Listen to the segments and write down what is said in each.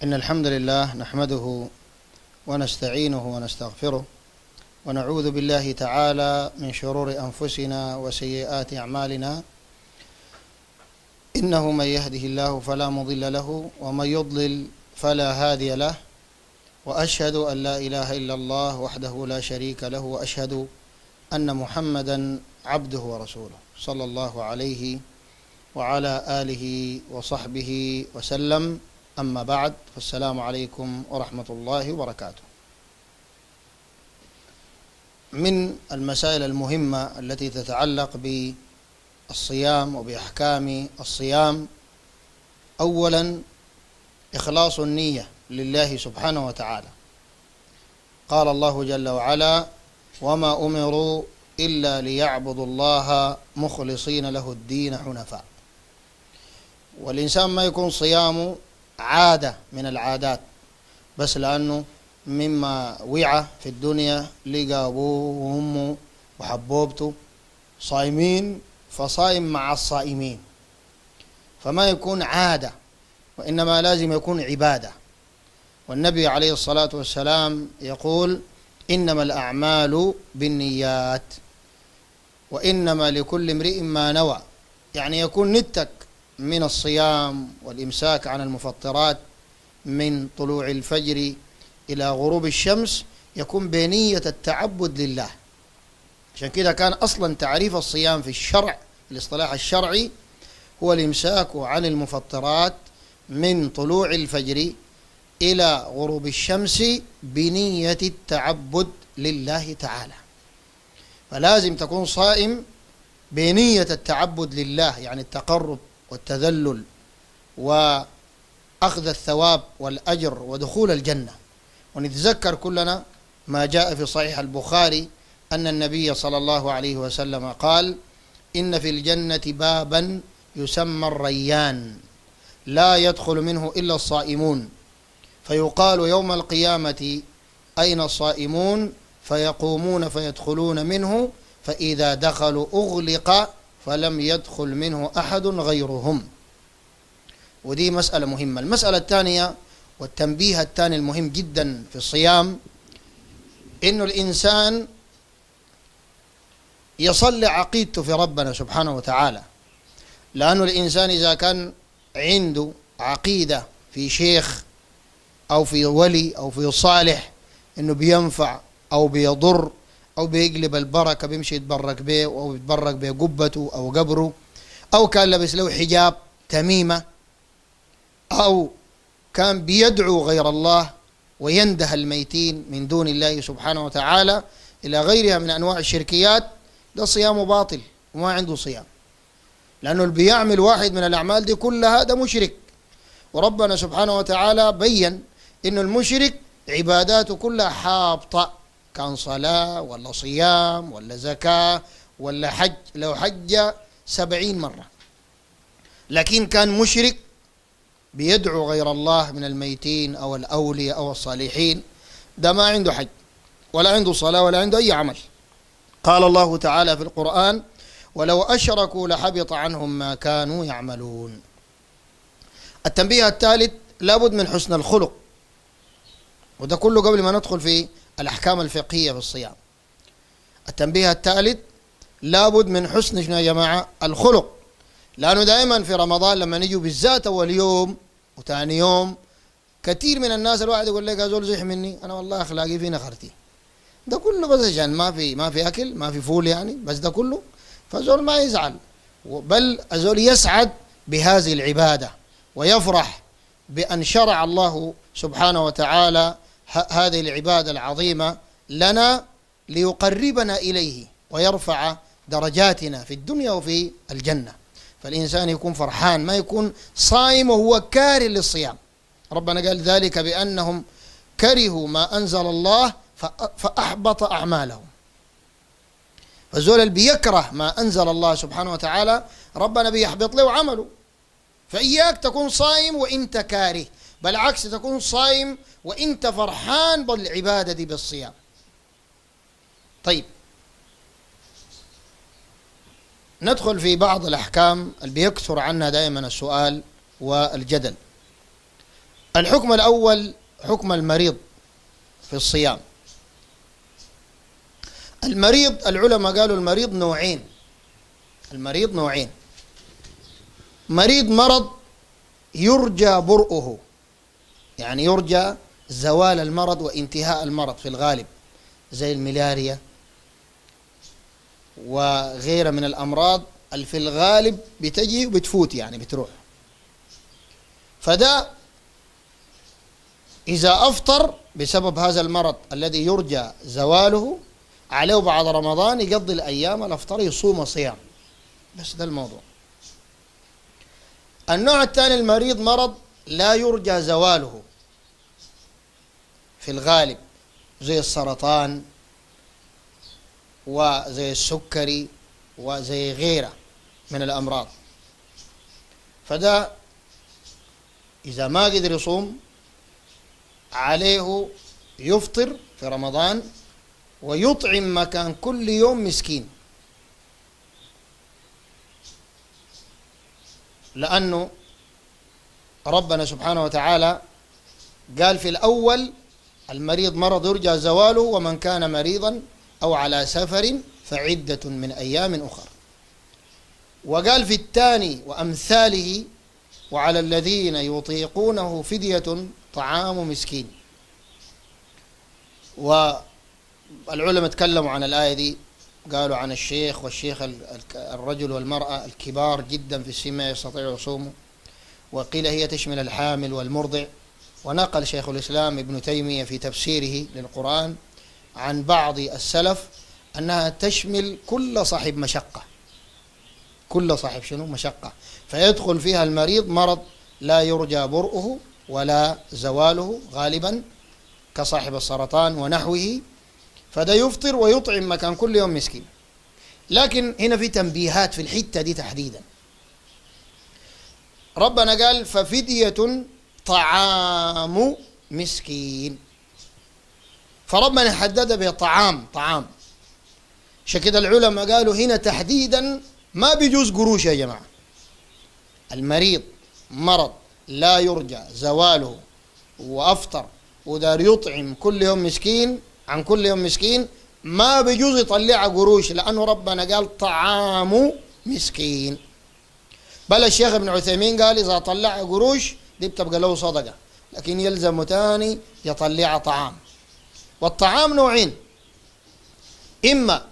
إن الحمد لله نحمده ونستعينه ونستغفره ونعوذ بالله تعالى من شرور أنفسنا وسيئات أعمالنا، إنه من يهده الله فلا مضل له ومن يضلل فلا هادي له، وأشهد أن لا إله إلا الله وحده لا شريك له، وأشهد أن محمدا عبده ورسوله صلى الله عليه وعلى آله وصحبه وسلم. أما بعد، فالسلام عليكم ورحمة الله وبركاته. من المسائل المهمة التي تتعلق بالصيام وبأحكام الصيام، أولا إخلاص النية لله سبحانه وتعالى. قال الله جل وعلا: وما أمروا إلا ليعبدوا الله مخلصين له الدين حنفاء. والإنسان ما يكون صيامه عادة من العادات بس لأنه مما وعى في الدنيا لقى أبوه وأمه وحبوبته صائمين فصائم مع الصائمين، فما يكون عادة، وإنما لازم يكون عبادة. والنبي عليه الصلاة والسلام يقول: إنما الأعمال بالنيات وإنما لكل امرئ ما نوى. يعني يكون نيتك من الصيام والإمساك عن المفطرات من طلوع الفجر إلى غروب الشمس يكون بنية التعبد لله. عشان كده كان أصلا تعريف الصيام في الشرع، الاصطلاح الشرعي، هو الإمساك عن المفطرات من طلوع الفجر إلى غروب الشمس بنية التعبد لله تعالى. فلازم تكون صائم بنية التعبد لله، يعني التقرب والتذلل وأخذ الثواب والأجر ودخول الجنة. ونتذكر كلنا ما جاء في صحيح البخاري أن النبي صلى الله عليه وسلم قال: إن في الجنة بابا يسمى الريان لا يدخل منه إلا الصائمون، فيقال يوم القيامة: أين الصائمون؟ فيقومون فيدخلون منه، فإذا دخلوا أغلق فلم يدخل منه أحد غيرهم. ودي مسألة مهمة. المسألة الثانية والتنبيه الثاني المهم جدا في الصيام، إنه الإنسان يصلي عقيدته في ربنا سبحانه وتعالى. لأنه الإنسان إذا كان عنده عقيدة في شيخ أو في ولي أو في صالح إنه بينفع أو بيضر أو بيقلب البركة، بيمشي يتبرك به أو يتبرك بقبته أو قبره، أو كان لبس له حجاب تميمة، أو كان بيدعو غير الله وينده الميتين من دون الله سبحانه وتعالى إلى غيرها من أنواع الشركيات، ده صيامه باطل وما عنده صيام. لأنه اللي بيعمل واحد من الأعمال دي كلها ده مشرك. وربنا سبحانه وتعالى بيّن إنه المشرك عباداته كلها حابطة، كان صلاة ولا صيام ولا زكاة ولا حج، لو حج 70 مرة، لكن كان مشرك بيدعو غير الله من الميتين أو الأولياء أو الصالحين، ده ما عنده حج ولا عنده صلاة ولا عنده أي عمل. قال الله تعالى في القرآن: ولو أشركوا لحبط عنهم ما كانوا يعملون. التنبيه الثالث: لابد من حسن الخلق، وده كله قبل ما ندخل في الأحكام الفقهية في الصيام. التنبيه الثالث: لابد من حسن يا جماعة الخلق. لأنه دائما في رمضان لما نيجوا بالذات أول يوم وثاني يوم، كثير من الناس الواحد يقول لك: هذول زح مني، أنا والله أخلاقي في نخرتي. ده كله بس عشان ما في أكل، ما في فول يعني، بس ده كله، فزول ما يزعل، بل الزول يسعد بهذه العبادة ويفرح بأن شرع الله سبحانه وتعالى هذه العبادة العظيمة لنا ليقربنا إليه ويرفع درجاتنا في الدنيا وفي الجنة. فالإنسان يكون فرحان، ما يكون صائم وهو كاره للصيام. ربنا قال ذلك بأنهم كرهوا ما أنزل الله فأحبط أعمالهم. فالزول اللي بيكره ما أنزل الله سبحانه وتعالى ربنا بيحبط له عمله. فإياك تكون صائم وإنت كاره، بالعكس تكون صائم وإنت فرحان بالعبادة دي بالصيام. طيب، ندخل في بعض الأحكام اللي بيكثر عنها دائما السؤال والجدل. الحكم الأول حكم المريض في الصيام. المريض العلماء قالوا المريض نوعين. المريض نوعين: مريض مرض يرجى برؤه، يعني يرجى زوال المرض وانتهاء المرض في الغالب، زي الملاريا وغيرها من الأمراض اللي في الغالب بتجي وبتفوت، يعني بتروح. فده إذا أفطر بسبب هذا المرض الذي يرجى زواله عليه بعد رمضان يقضي الأيام الأفطار، يصوم صيام، بس ده الموضوع. النوع الثاني المريض مرض لا يرجى زواله في الغالب، زي السرطان وزي السكري وزي غيره من الأمراض. فده إذا ما قدر يصوم عليه يفطر في رمضان ويطعم مكان كل يوم مسكين، لأنه ربنا سبحانه وتعالى قال في الأول المريض مرض يرجى زواله ومن كان مريضا أو على سفر فعدة من أيام أخر. وقال في الثاني وأمثاله وعلى الذين يطيقونه فدية طعام مسكين. والعلماء تكلموا عن الآية دي، قالوا عن الشيخ والشيخ الرجل والمرأة الكبار جدا في السن ما يستطيعوا يصوموا، وقيل هي تشمل الحامل والمرضع. ونقل شيخ الإسلام ابن تيمية في تفسيره للقرآن عن بعض السلف أنها تشمل كل صاحب مشقة، كل صاحب شنو مشقة، فيدخل فيها المريض مرض لا يرجى برؤه ولا زواله غالبا كصاحب السرطان ونحوه، فده يفطر ويطعم مكان كل يوم مسكين. لكن هنا في تنبيهات في الحتة دي تحديدا. ربنا قال ففدية طعام مسكين، فربنا حدد بطعام طعام. عشان كده العلماء قالوا هنا تحديدا ما بيجوز قروش يا جماعة. المريض مرض لا يرجى زواله وأفطر ودار يطعم كل يوم مسكين عن كل يوم مسكين، ما بيجوز يطلع قروش، لأنه ربنا قال طعام مسكين. بل الشيخ ابن عثيمين قال إذا طلع قروش دي بتبقى له صدقة، لكن يلزم تاني يطلع طعام. والطعام نوعين: إما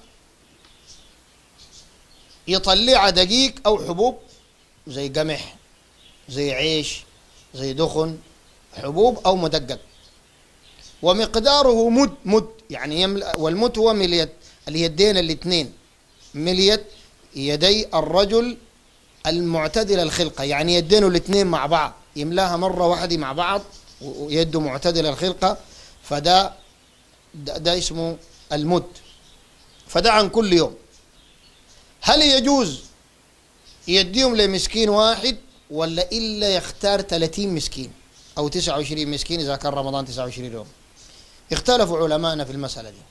يطلع دقيق أو حبوب زي قمح زي عيش زي دخن، حبوب أو مدقق، ومقداره مد يعني والمد هو مليت اليدين الاثنين، مليت يدي الرجل المعتدل الخلقة، يعني يدينه الاثنين مع بعض يملاها مرة واحدة مع بعض ويده معتدل الخلقة، فده ده اسمه المد. فده عن كل يوم. هل يجوز يديهم لمسكين واحد ولا إلا يختار 30 مسكين أو 29 مسكين إذا كان رمضان 29 يوم؟ اختلفوا علماءنا في المسألة دي.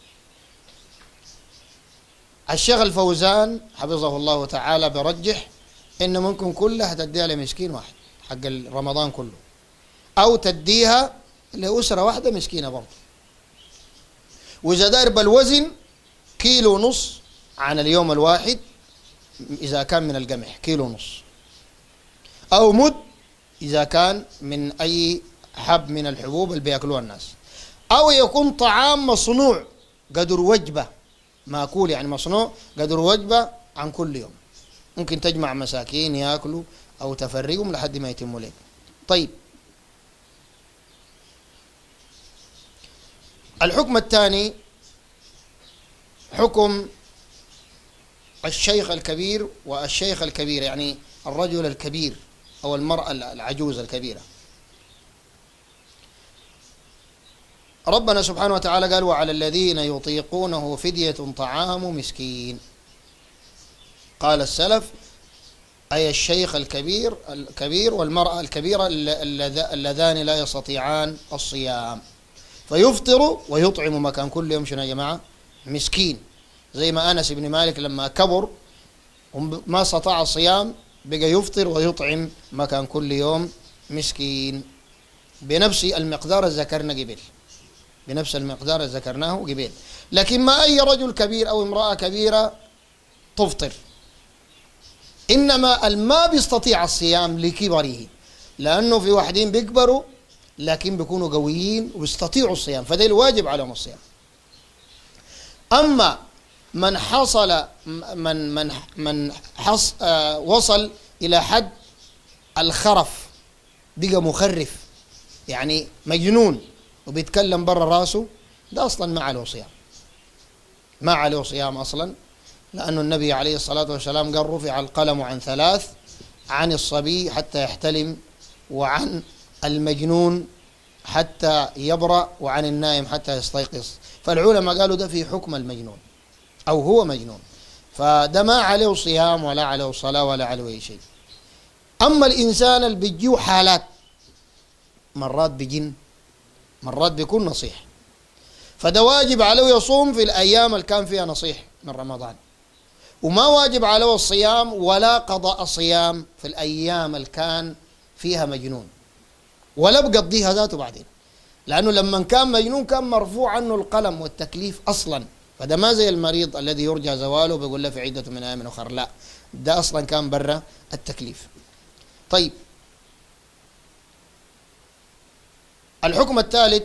الشيخ الفوزان حفظه الله تعالى برجح إنه ممكن كلها تديها لمسكين واحد حق رمضان كله، أو تديها لأسرة واحدة مسكينة برضه. وإذا دار بالوزن 1.5 كيلو عن اليوم الواحد إذا كان من القمح 1.5 كيلو، أو مد إذا كان من أي حب من الحبوب اللي بياكلوها الناس، أو يكون طعام مصنوع قدر وجبة ماكول، يعني مصنوع قدر وجبة عن كل يوم، ممكن تجمع مساكين ياكلوا أو تفرقهم لحد ما يتموا لك. طيب، الحكم الثاني حكم الشيخ الكبير والشيخ الكبير، يعني الرجل الكبير أو المرأة العجوز الكبيرة. ربنا سبحانه وتعالى قال وعلى الذين يطيقونه فدية طعام مسكين. قال السلف أي الشيخ الكبير والمرأة الكبيرة اللذان لا يستطيعان الصيام، فيفطر ويطعم مكان كل يوم شنو يا جماعة؟ مسكين. زي ما أنس بن مالك لما كبر وما استطاع الصيام بقى يفطر ويطعم مكان كل يوم مسكين. بنفس المقدار اللي ذكرنا قبل، بنفس المقدار اللي ذكرناه قبل. لكن ما أي رجل كبير أو امرأة كبيرة تفطر، إنما ما بيستطيع الصيام لكبره، لأنه في واحدين بيكبروا لكن بيكونوا قويين ويستطيعوا الصيام، فده الواجب عليهم الصيام. أما من حصل وصل إلى حد الخرف، بقى مخرف يعني مجنون وبيتكلم برا راسه، ده أصلا ما عليه صيام، ما عليه صيام أصلا، لأن النبي عليه الصلاة والسلام قال رفع القلم عن ثلاث: عن الصبي حتى يحتلم، وعن المجنون حتى يبرأ، وعن النائم حتى يستيقظ. فالعلماء قالوا ده في حكم المجنون أو هو مجنون، فده ما عليه صيام ولا عليه صلاة ولا عليه أي شيء. أما الإنسان اللي بيجيه حالات، مرات بجن، مرات بيكون نصيح، فده واجب عليه يصوم في الأيام اللي كان فيها نصيح من رمضان، وما واجب عليه الصيام ولا قضاء الصيام في الأيام اللي كان فيها مجنون، ولا بقضيها ذاته بعدين، لأنه لما كان مجنون كان مرفوع عنه القلم والتكليف أصلا، فده ما زي المريض الذي يرجى زواله بيقول له في عدة من أيام أخرى، لا، ده أصلا كان برا التكليف. طيب، الحكم الثالث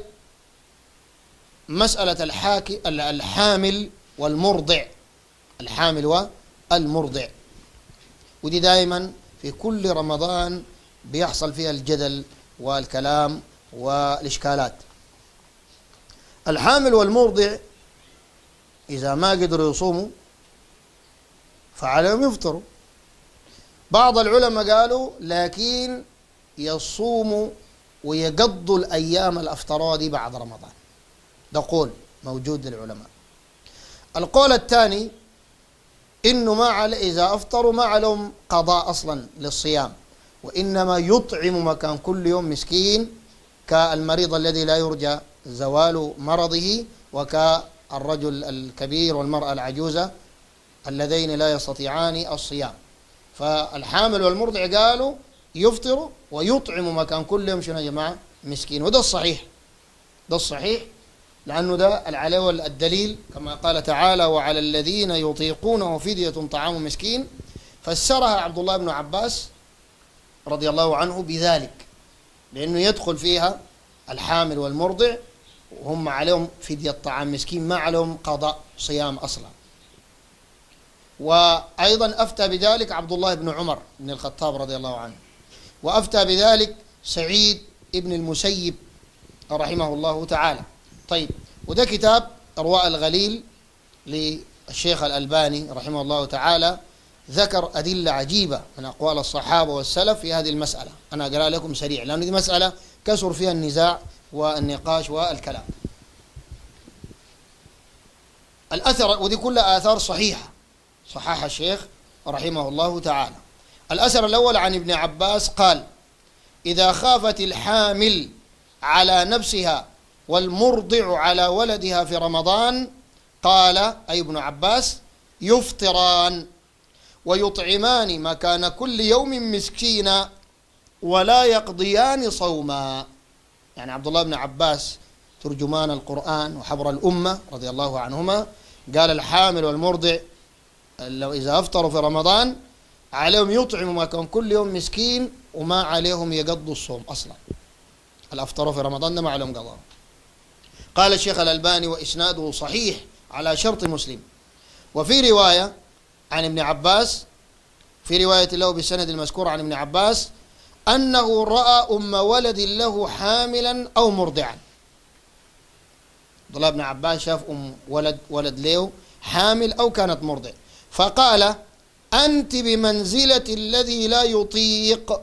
مسألة الحامل والمرضع، الحامل والمرضع، ودي دائما في كل رمضان بيحصل فيها الجدل والكلام والإشكالات. الحامل والمرضع إذا ما قدروا يصوموا فعليهم يفطروا. بعض العلماء قالوا لكن يصوموا ويقضوا الأيام الأفطار دي بعد رمضان، ده قول موجود للعلماء. القول الثاني إنه ما إذا أفطروا ما عليهم قضاء أصلا للصيام، وإنما يطعم مكان كل يوم مسكين، كالمريض الذي لا يرجى زوال مرضه، وكالرجل الكبير والمرأة العجوزة اللذين لا يستطيعان الصيام. فالحامل والمرضع قالوا يفطروا ويطعم مكان كل يوم شنو يا جماعة؟ مسكين، وده الصحيح، ده الصحيح، لأنه ده عليه الدليل كما قال تعالى: وعلى الذين يطيقونه فدية طعام مسكين، فسرها عبد الله بن عباس رضي الله عنه بذلك، لأنه يدخل فيها الحامل والمرضع وهم عليهم فدية طعام مسكين، ما عليهم قضاء صيام أصلا. وأيضا أفتى بذلك عبد الله بن عمر بن الخطاب رضي الله عنه، وأفتى بذلك سعيد ابن المسيب رحمه الله تعالى. طيب، وده كتاب أرواء الغليل للشيخ الألباني رحمه الله تعالى، ذكر أدلة عجيبة من أقوال الصحابة والسلف في هذه المسألة. أنا أقرأ لكم سريع لأن دي مسألة كثر فيها النزاع والنقاش والكلام. الأثر، ودي كلها آثار صحيحة صححها الشيخ رحمه الله تعالى. الأثر الأول عن ابن عباس قال: إذا خافت الحامل على نفسها والمرضع على ولدها في رمضان، قال أي ابن عباس: يفطران ويطعمان مكان كل يوم مسكينا ولا يقضيان صوما. يعني عبد الله بن عباس ترجمان القرآن وحبر الأمة رضي الله عنهما قال الحامل والمرضع لو إذا أفطروا في رمضان عليهم يطعموا مكان كل يوم مسكين، وما عليهم يقضوا الصوم أصلا. الأفطروا في رمضان ده ما عليهم قضاء. قال الشيخ الألباني: وإسناده صحيح على شرط مسلم. وفي رواية عن ابن عباس، في رواية له بالسند المذكور عن ابن عباس، أنه رأى أم ولد له حاملا أو مرضعا. عبد الله بن عباس شاف أم ولد له حامل أو كانت مرضع، فقال: أنت بمنزلة الذي لا يطيق،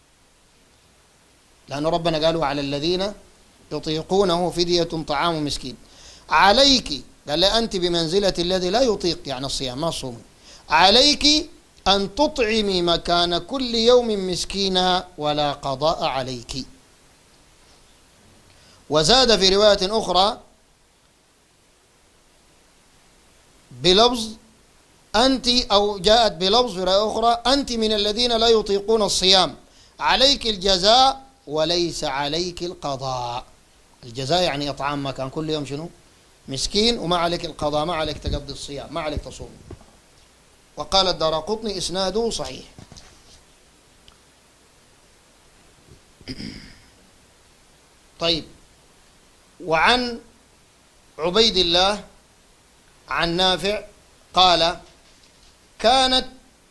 لأن ربنا قالوا على الذين يطيقونه فدية طعام مسكين. عليك، قال لها أنت بمنزلة الذي لا يطيق يعني الصيام ما الصوم، عليك أن تطعمي مكان كل يوم مسكينا ولا قضاء عليك. وزاد في رواية أخرى بلفظ أنت، أو جاءت بلفظ في رواية أخرى: أنت من الذين لا يطيقون الصيام، عليك الجزاء وليس عليك القضاء. الجزاء يعني إطعام، ما كان كل يوم شنو؟ مسكين، وما عليك القضاء، ما عليك تقضي الصيام، ما عليك تصوم. وقال الدارقطني إسناده صحيح. طيب، وعن عبيد الله عن نافع قال كانت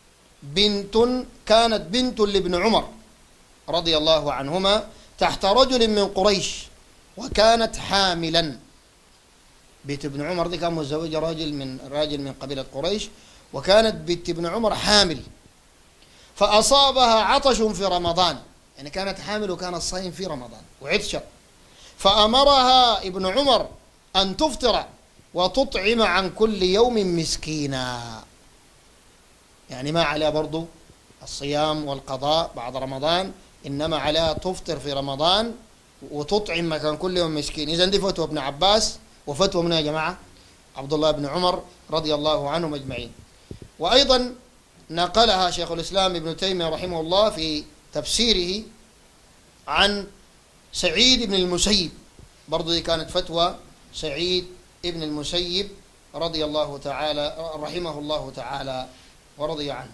بنت لابن عمر رضي الله عنهما تحت رجل من قريش وكانت حاملا. بنت ابن عمر دي كان متزوجة راجل من قبيلة قريش، وكانت بنت ابن عمر حامل، فأصابها عطش في رمضان، يعني كانت حامل وكان الصيم في رمضان وعطشت، فأمرها ابن عمر أن تفطر وتطعم عن كل يوم مسكينا، يعني ما عليها برضو الصيام والقضاء بعد رمضان، إنما عليها تفطر في رمضان وتطعم مكان كل يوم مسكين. إذن دي فتوى ابن عباس، وفتوى من يا جماعة عبد الله بن عمر رضي الله عنهم أجمعين. وأيضا نقلها شيخ الإسلام ابن تيمية رحمه الله في تفسيره عن سعيد بن المسيب، برضو دي كانت فتوى سعيد بن المسيب رضي الله تعالى رحمه الله تعالى ورضي عنه.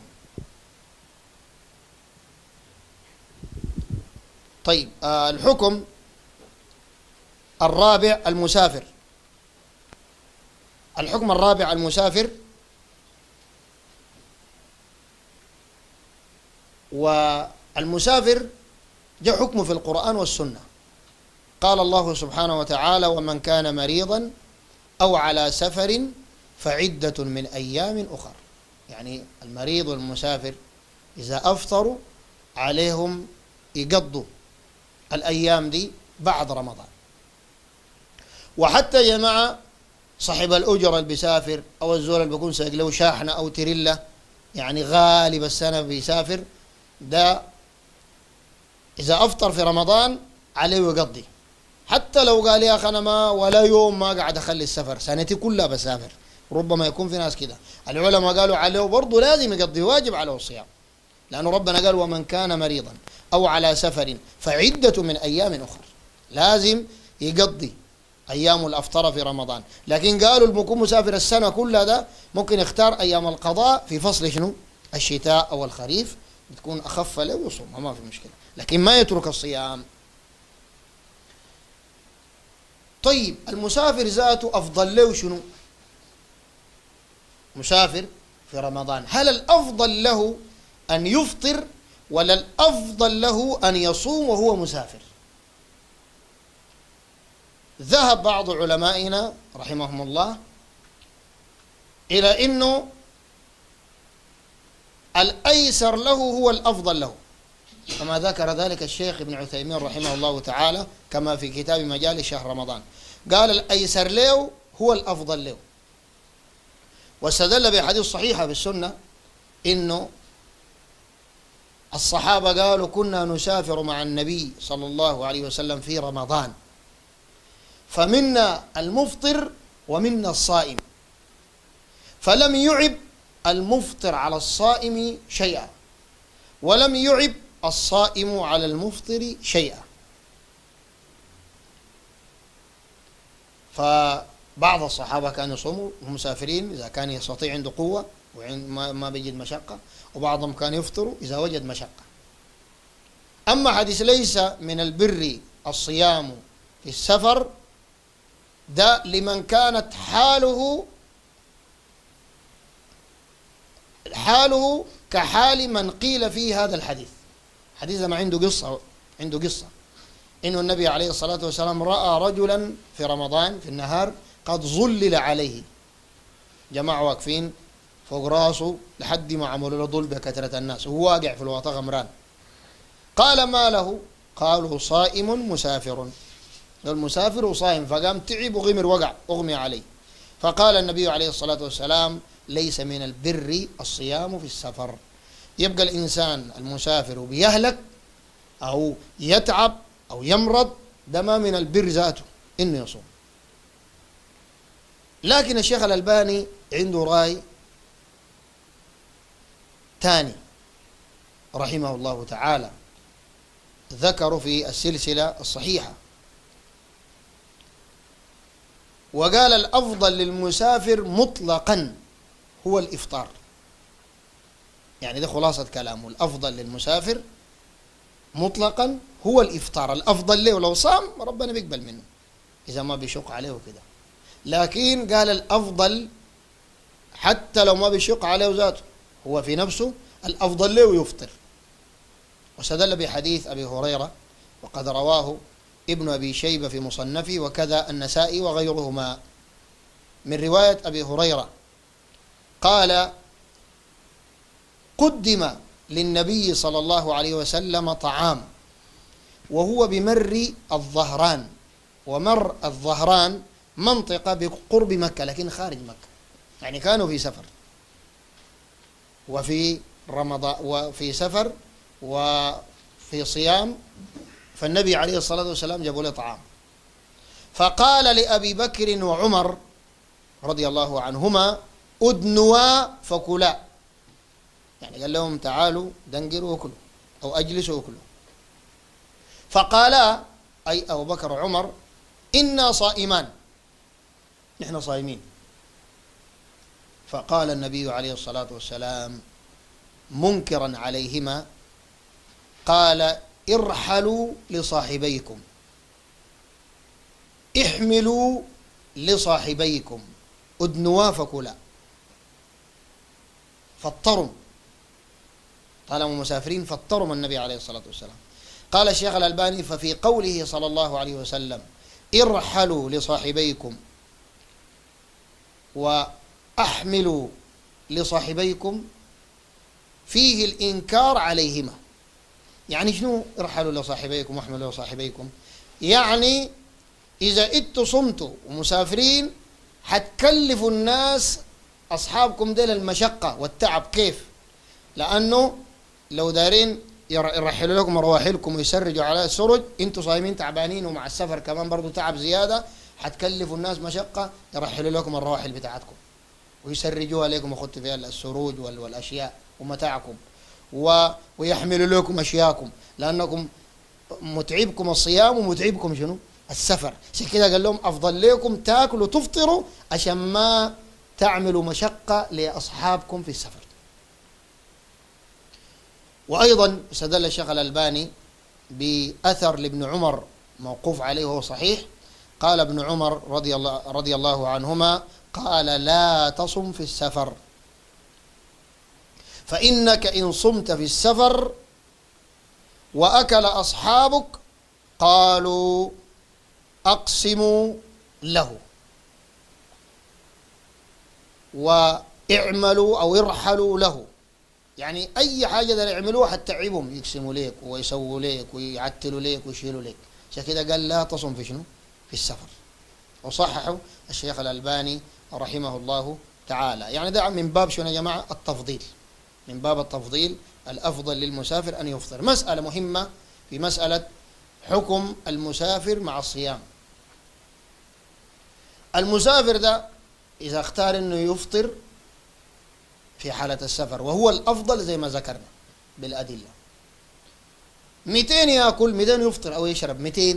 طيب، الحكم الرابع المسافر. الحكم الرابع المسافر، والمسافر جاء حكمه في القرآن والسنة. قال الله سبحانه وتعالى ومن كان مريضا أو على سفر فعدة من أيام أخر، يعني المريض والمسافر إذا أفطروا عليهم يقضوا الأيام دي بعد رمضان. وحتى يا جماعة صاحب الأجرة اللي بيسافر أو الزول اللي بيكون سايق له شاحنة أو تريلا، يعني غالب السنة بيسافر، ده إذا أفطر في رمضان عليه يقضي، حتى لو قال يا أخي أنا ما ولا يوم ما قاعد أخلي السفر، سنتي كلها بسافر. ربما يكون في ناس كده، العلماء قالوا عليه برضه لازم يقضي، واجب عليه الصيام، لأنه ربنا قال ومن كان مريضا أو على سفر فعدة من أيام أخر، لازم يقضي أيام الأفطار في رمضان. لكن قالوا اللي بيكون مسافر السنة كلها ده ممكن يختار أيام القضاء في فصل شنو؟ الشتاء أو الخريف، بتكون أخف له ويصومها ما في مشكلة، لكن ما يترك الصيام. طيب، المسافر ذاته أفضل له شنو؟ مسافر في رمضان، هل الأفضل له أن يفطر ولا الأفضل له أن يصوم وهو مسافر؟ ذهب بعض علمائنا رحمهم الله إلى أنه الأيسر له هو الأفضل له، كما ذكر ذلك الشيخ ابن عثيمين رحمه الله تعالى كما في كتاب مجالس شهر رمضان، قال الأيسر له هو الأفضل له، واستدل بحديث صحيحة في السنة إنه الصحابة قالوا كنا نسافر مع النبي صلى الله عليه وسلم في رمضان، فمنا المفطر ومنا الصائم، فلم يعب المفطر على الصائم شيئا ولم يعب الصائم على المفطر شيئا. فبعض الصحابة كانوا يصوموا وهم مسافرين إذا كان يستطيع عنده قوة وما بيجد مشقة، وبعضهم كان يفطروا إذا وجد مشقة. أما حديث ليس من البر الصيام في السفر، ده لمن كانت حاله كحال من قيل فيه هذا الحديث. حديث ما عنده قصة إنه النبي عليه الصلاة والسلام رأى رجلا في رمضان في النهار قد ظلل عليه، جماعة واقفين فوق راسه لحد ما عملوا له ظل بكثرة الناس وهو واقع في الوطا غمران. قال ما له؟ قالوا صائم مسافر، المسافر وصائم، فقام تعب وغمر وقع أغمي عليه. فقال النبي عليه الصلاة والسلام ليس من البر الصيام في السفر. يبقى الإنسان المسافر وبيهلك أو يتعب أو يمرض، ده ما من البر ذاته إنه يصوم. لكن الشيخ الألباني عنده رأي تاني رحمه الله تعالى، ذكروا في السلسلة الصحيحة. وقال الأفضل للمسافر مطلقا هو الإفطار، يعني ده خلاصة كلامه، الأفضل للمسافر مطلقا هو الإفطار. الأفضل له لو صام ربنا بيقبل منه إذا ما بيشق عليه وكده، لكن قال الأفضل حتى لو ما بيشق عليه ذاته هو في نفسه الأفضل له يفطر. واستدل بحديث أبي هريرة وقد رواه ابن أبي شيبة في مصنفه وكذا النسائي وغيرهما من رواية أبي هريرة قال: قدم للنبي صلى الله عليه وسلم طعام وهو بمر الظهران، ومر الظهران منطقة بقرب مكة لكن خارج مكة، يعني كانوا في سفر وفي رمضان وفي سفر وفي صيام، فالنبي عليه الصلاة والسلام جابوا له طعام، فقال لأبي بكر وعمر رضي الله عنهما: أدنوا فكلا، يعني قال لهم تعالوا دنقروا وكلوا أو أجلسوا وكلوا. فقالا أي أبو بكر وعمر: إنا صائمان، نحن صائمين. فقال النبي عليه الصلاة والسلام منكرا عليهما قال: ارحلوا لصاحبيكم، احملوا لصاحبيكم، أدنوا فكلا، فاضطروا طالما مسافرين فاضطروا من النبي عليه الصلاة والسلام. قال الشيخ الألباني: ففي قوله صلى الله عليه وسلم ارحلوا لصاحبيكم وأحملوا لصاحبيكم فيه الإنكار عليهما. يعني شنو ارحلوا لصاحبيكم واحملوا لصاحبيكم؟ يعني إذا انتوا صمتوا ومسافرين حتكلفوا الناس أصحابكم ديل المشقة والتعب. كيف؟ لأنه لو دارين يرحلوا لكم رواحلكم ويسرجوا على السرج، انتوا صايمين تعبانين ومع السفر كمان برضو تعب زيادة، حتكلفوا الناس مشقة يرحلوا لكم الرواحل بتاعتكم ويسرجوها لكم ويخطوا فيها السروج والأشياء ومتاعكم ويحملوا لكم أشياءكم، لأنكم متعبكم الصيام ومتعبكم شنو؟ السفر. عشان كده قال لهم أفضل لكم تاكلوا وتفطروا عشان ما تعملوا مشقة لأصحابكم في السفر. وأيضا استدل الشيخ الألباني بأثر لابن عمر موقوف عليه وهو صحيح. قال ابن عمر رضي الله عنهما قال: لا تصم في السفر، فإنك إن صمت في السفر وأكل أصحابك قالوا أقسموا له واعملوا أو ارحلوا له، يعني أي حاجة ده يعملوها حتعبهم، يقسموا ليك ويسووا ليك ويعتلوا ليك ويشيلوا ليك. عشان كده قال: لا تصم في شنو؟ في السفر. وصححه الشيخ الألباني رحمه الله تعالى. يعني ده من باب شنو يا جماعة؟ التفضيل، من باب التفضيل، الأفضل للمسافر أن يفطر. مسألة مهمة في مسألة حكم المسافر مع الصيام. المسافر ده إذا اختار أنه يفطر في حالة السفر، وهو الأفضل زي ما ذكرنا بالأدلة، 200 يأكل 200 يفطر أو يشرب 200،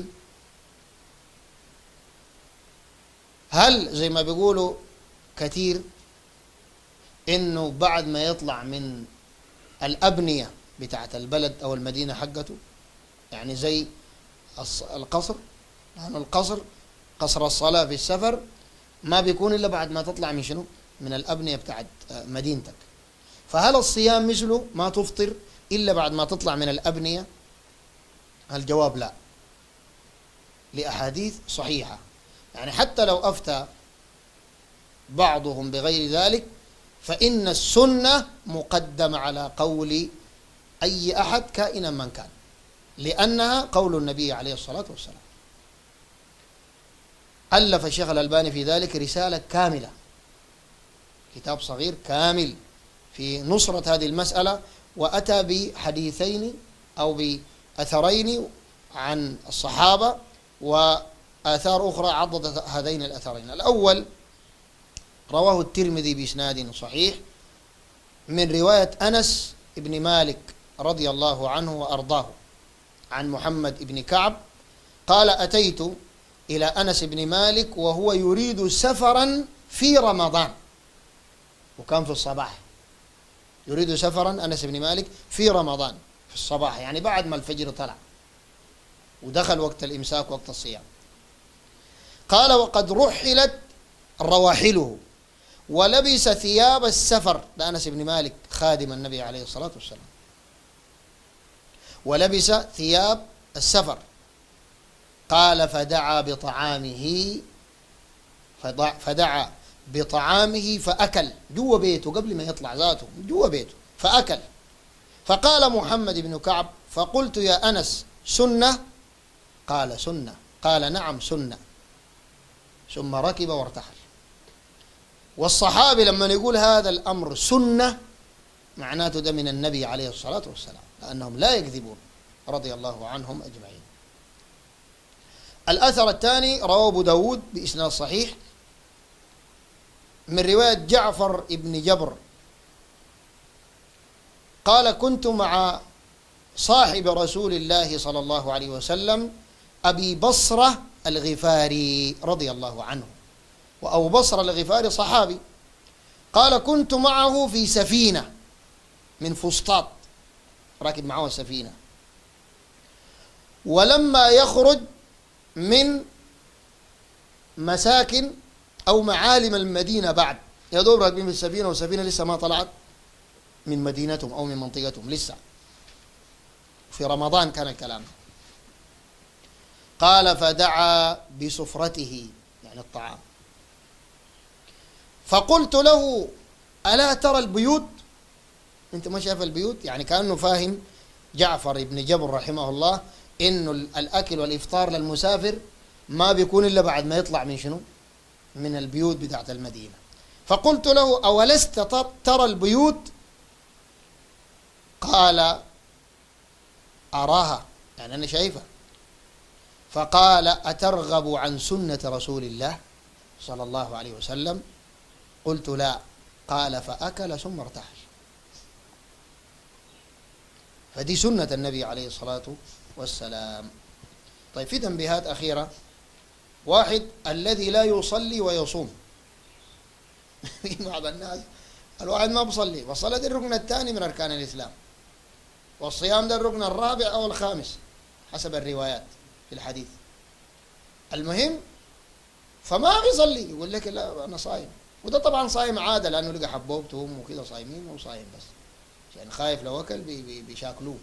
هل زي ما بيقولوا كثير إنه بعد ما يطلع من الأبنية بتاعت البلد أو المدينة حقته، يعني زي القصر، لأنه القصر قصر الصلاة في السفر ما بيكون إلا بعد ما تطلع من شنو؟ من الأبنية بتاعت مدينتك. فهل الصيام مثله ما تفطر إلا بعد ما تطلع من الأبنية؟ الجواب لا، لأحاديث صحيحة. يعني حتى لو أفتى بعضهم بغير ذلك فإن السنة مقدمة على قول أي أحد كائنا من كان، لأنها قول النبي عليه الصلاة والسلام. ألف الشيخ الألباني في ذلك رسالة كاملة، كتاب صغير كامل في نصرة هذه المسألة، وأتى بحديثين أو بأثرين عن الصحابة وآثار أخرى عضدت هذين الأثرين. الأول رواه الترمذي بإسناد صحيح من رواية أنس بن مالك رضي الله عنه وأرضاه عن محمد بن كعب قال أتيت إلى أنس بن مالك وهو يريد سفرا في رمضان، وكان في الصباح، يريد سفرا أنس بن مالك في رمضان في الصباح، يعني بعد ما الفجر طلع ودخل وقت الإمساك وقت الصيام. قال وقد رحلت رواحله ولبس ثياب السفر، ده أنس بن مالك خادم النبي عليه الصلاة والسلام، ولبس ثياب السفر. قال فدعا بطعامه فأكل جوا بيته قبل ما يطلع ذاته جوا بيته فأكل. فقال محمد بن كعب فقلت يا أنس سنة؟ قال سنة. قال نعم سنة. ثم ركب وارتحل. والصحابي لما يقول هذا الأمر سنة معناته ده من النبي عليه الصلاة والسلام، لأنهم لا يكذبون رضي الله عنهم أجمعين. الأثر الثاني رواه أبو داود بإسناد صحيح من رواية جعفر بن جبر قال كنت مع صاحب رسول الله صلى الله عليه وسلم أبي بصرة الغفاري رضي الله عنه، وأبو بصرة الغفاري صحابي. قال كنت معه في سفينة من فسطاط، راكب معه السفينة، ولما يخرج من مساكن أو معالم المدينة بعد، يا دوب راكبين في السفينة والسفينة لسه ما طلعت من مدينتهم أو من منطقتهم لسه، في رمضان كان الكلام. قال فدعا بسفرته يعني الطعام، فقلت له ألا ترى البيوت؟ أنت ما شايف البيوت؟ يعني كأنه فاهم جعفر بن جبر رحمه الله إنه الأكل والإفطار للمسافر ما بيكون إلا بعد ما يطلع من شنو؟ من البيوت بتاعت المدينة. فقلت له أولست ترى البيوت؟ قال أراها، يعني أنا شايفها. فقال أترغب عن سنة رسول الله صلى الله عليه وسلم؟ قلت لا. قال فأكل ثم ارتحل. فدي سنة النبي عليه الصلاة والسلام. طيب في تنبيهات أخيرة. واحد، الذي لا يصلي ويصوم. في بعض الناس الواحد ما بصلي، والصلاة دي الركن الثاني من أركان الإسلام، والصيام ده الركن الرابع أو الخامس حسب الروايات في الحديث. المهم فما بيصلي، يقول لك لا أنا صايم، وده طبعا صايم عادة لأنه لقى حبوبتهم وكده صايمين وصايم بس عشان خايف لو أكل بيشاكلوه.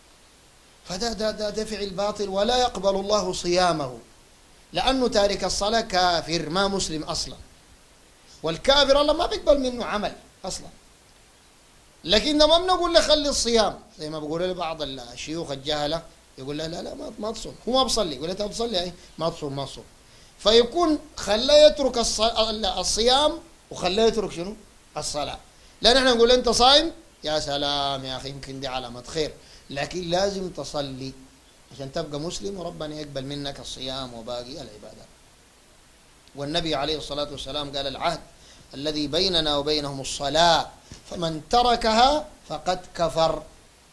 فده فعل باطل ولا يقبل الله صيامه، لأنه تارك الصلاة كافر ما مسلم أصلا، والكافر الله ما بيقبل منه عمل أصلا. لكن ما بنقول له خلي الصيام زي ما بقول لبعض الشيوخ الجهلة، يقول لا لا لا ما تصوم، هو ما بصلي، يقول له بتصلي أي ما تصوم ما تصوم، فيكون خلاه يترك الصيام وخلاه يترك شنو؟ الصلاة. لا نحن نقول أنت صايم يا سلام يا أخي يمكن دي علامة خير، لكن لازم تصلي عشان تبقى مسلم وربنا يقبل منك الصيام وباقي العبادات. والنبي عليه الصلاة والسلام قال العهد الذي بيننا وبينهم الصلاة فمن تركها فقد كفر.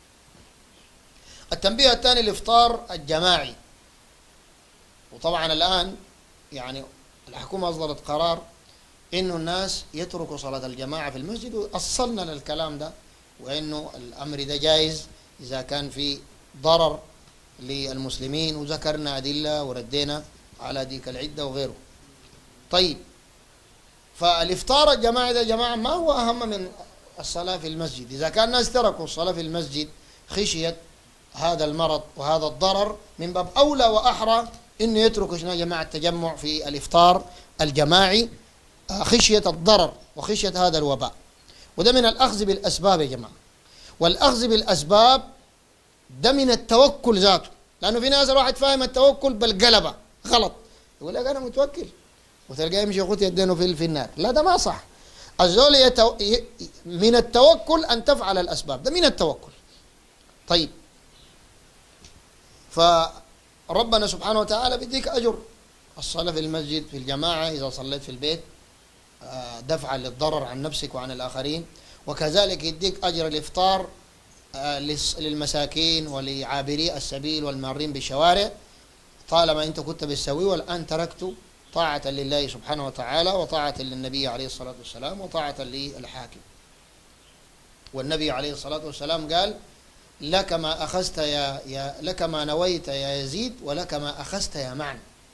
التنبيه الثاني الإفطار الجماعي. وطبعا الآن يعني الحكومة أصدرت قرار إنه الناس يتركوا صلاة الجماعة في المسجد، وأصلنا للكلام ده وإنه الأمر ده جائز إذا كان في ضرر للمسلمين، وذكرنا أدلة وردينا على ديك العدة وغيره. طيب فالإفطار الجماعي ده يا جماعة ما هو أهم من الصلاة في المسجد. إذا كان الناس تركوا الصلاة في المسجد خشية هذا المرض وهذا الضرر، من باب أولى وأحرى إنه يتركوا شنو يا جماعة التجمع في الإفطار الجماعي خشية الضرر وخشية هذا الوباء. وده من الأخذ بالأسباب يا جماعة، والأخذ بالأسباب ده من التوكل ذاته، لأنه في ناس الواحد فاهم التوكل بالقلبة غلط، يقول لك أنا متوكل وتلقاه يمشي يخوت يدينه في النار. لا ده ما صح. الزول من التوكل أن تفعل الأسباب، ده من التوكل. طيب فربنا سبحانه وتعالى بيديك أجر الصلاة في المسجد في الجماعة إذا صليت في البيت دفعا للضرر عن نفسك وعن الآخرين، وكذلك يديك أجر الإفطار للمساكين ولعابري السبيل والمارين بالشوارع، طالما أنت كنت بتسويه، والآن تركت طاعة لله سبحانه وتعالى وطاعة للنبي عليه الصلاة والسلام وطاعة للحاكم. والنبي عليه الصلاة والسلام قال: لك ما أخذت لك ما نويت يا يزيد، ولك ما أخذت يا معن.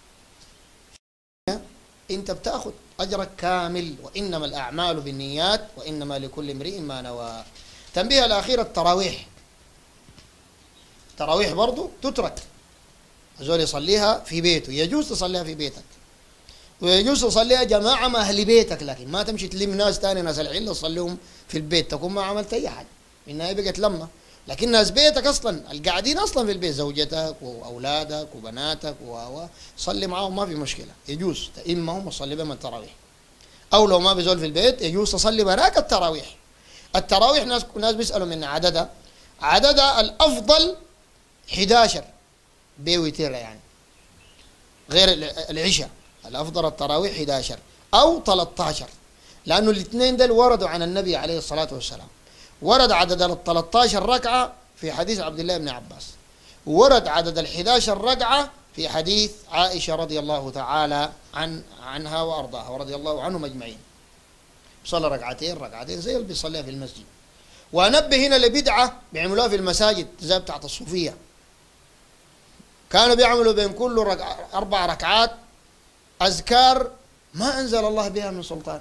أنت بتأخذ أجرك كامل، وإنما الأعمال بالنيات وإنما لكل امرئ ما نوى. تنبيه الأخير: التراويح. التراويح برضو تترك، الزول يصليها في بيته، يجوز تصليها في بيتك، ويجوز تصليها جماعة مع أهل بيتك، لكن ما تمشي تلم ناس تاني ناس العلة تصليهم في البيت، تكون ما عملت أي حاجة، إنها بقت لمة. لكن ناس بيتك أصلا القاعدين أصلا في البيت، زوجتك وأولادك وبناتك صلي معاهم ما في مشكلة، يجوز تئمهم وصلي بهم التراويح. أو لو ما بزول في البيت يجوز تصلي براك التراويح. التراويح ناس بيسألوا من عددها الأفضل 11 بوتر، يعني غير العشاء الأفضل التراويح 11 أو 13، لأنه الاثنين دول وردوا عن النبي عليه الصلاة والسلام. ورد عدد ال 13 ركعة في حديث عبد الله بن عباس، ورد عدد ال 11 ركعة في حديث عائشة رضي الله تعالى عنها وأرضاها ورضي الله عنهم أجمعين. صلى ركعتين زي اللي بيصليها في المسجد. وأنبه هنا لبدعة بيعملوها في المساجد زي بتاعت الصوفية، كانوا بيعملوا بين كل 4 ركعات أذكار ما أنزل الله بها من سلطان،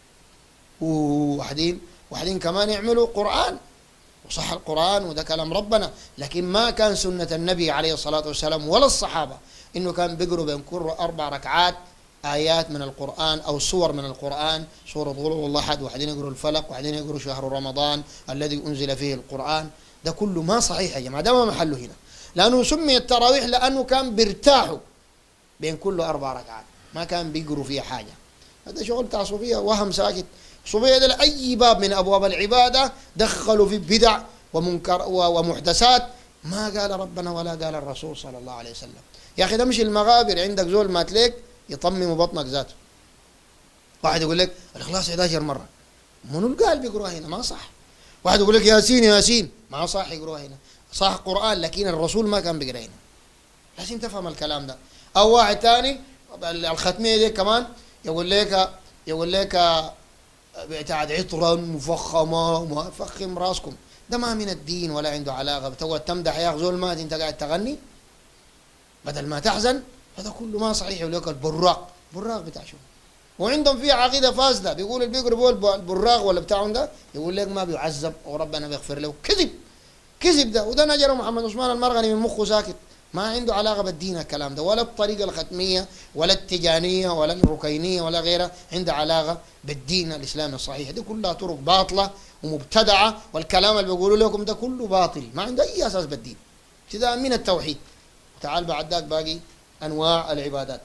وواحدين كمان يعملوا قرآن، وصح القرآن وده كلام ربنا، لكن ما كان سنة النبي عليه الصلاة والسلام ولا الصحابة إنه كان بيقروا بين كل 4 ركعات آيات من القرآن أو سور من القرآن، سورة قل هو الله أحد، وحدين يقروا الفلق، وحدين يقروا شهر رمضان الذي أنزل فيه القرآن. ده كله ما صحيح يا جماعة، ده ما محله هنا، لأنه سمي التراويح لأنه كان بيرتاحوا بين كل 4 ركعات، ما كان بيقروا فيها حاجة. هذا شغل بتاع صوفية، وهم ساكت. صوفية ده أي باب من أبواب العبادة دخلوا في بدع ومنكر ومحدثات ما قال ربنا ولا قال الرسول صلى الله عليه وسلم. يا أخي ده مش المغابر، عندك زول مات لك يطمم بطنك ذاته. واحد يقول لك الإخلاص 11 مرة، منو القال بيقروها هنا؟ ما صح. واحد يقول لك ياسين ما صح يقروها هنا، صح قرآن لكن الرسول ما كان بيقرا هنا. لازم تفهم الكلام ده. أو واحد ثاني الختمية دي كمان يقول لك بتاعت عطرا مفخمة، فخم راسكم، ده ما من الدين ولا عنده علاقة. بتقعد تمدح يا زول مات انت قاعد تغني بدل ما تحزن، هذا كله ما صحيح. يقول لك البراق بتاع شو، وعندهم فيه عقيدة فاسدة، بيقول اللي بيقربوا البراق ولا بتاعهم ده يقول لك ما بيعذب وربنا بيغفر له. كذب ده، وده نجر محمد عثمان المرغني من مخه ساكت، ما عنده علاقة بالدين الكلام ده، ولا الطريقة الختمية ولا التجانية ولا الركينية ولا غيرها عنده علاقة بالدين الإسلامي الصحيح. دي كلها طرق باطلة ومبتدعة، والكلام اللي بيقولوا لكم ده كله باطل ما عنده أي أساس بالدين، ابتداء من التوحيد. تعال بعد ذاك باقي أنواع العبادات.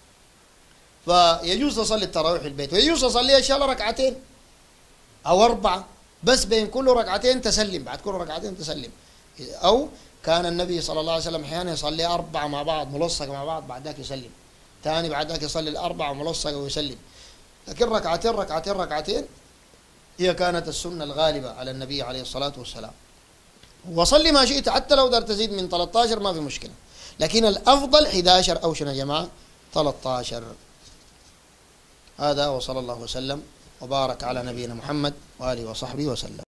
فيجوز تصلي التراويح في البيت، ويجوز تصليها إن شاء الله 2 أو 4، بس بين كل 2 تسلم، بعد كل 2 تسلم. أو كان النبي صلى الله عليه وسلم أحيانا يصلي 4 مع بعض ملصقة مع بعض، بعد ذاك يسلم ثاني، بعد ذاك يصلي 4 ملصقة ويسلم. لكن 2 هي كانت السنة الغالبة على النبي عليه الصلاة والسلام. وصلي ما شئت، حتى لو قدرت تزيد من 13 ما في مشكلة، لكن الأفضل 11 أو شنو يا جماعة 13. هذا وصلى الله وسلم وبارك على نبينا محمد وآله وصحبه وسلم.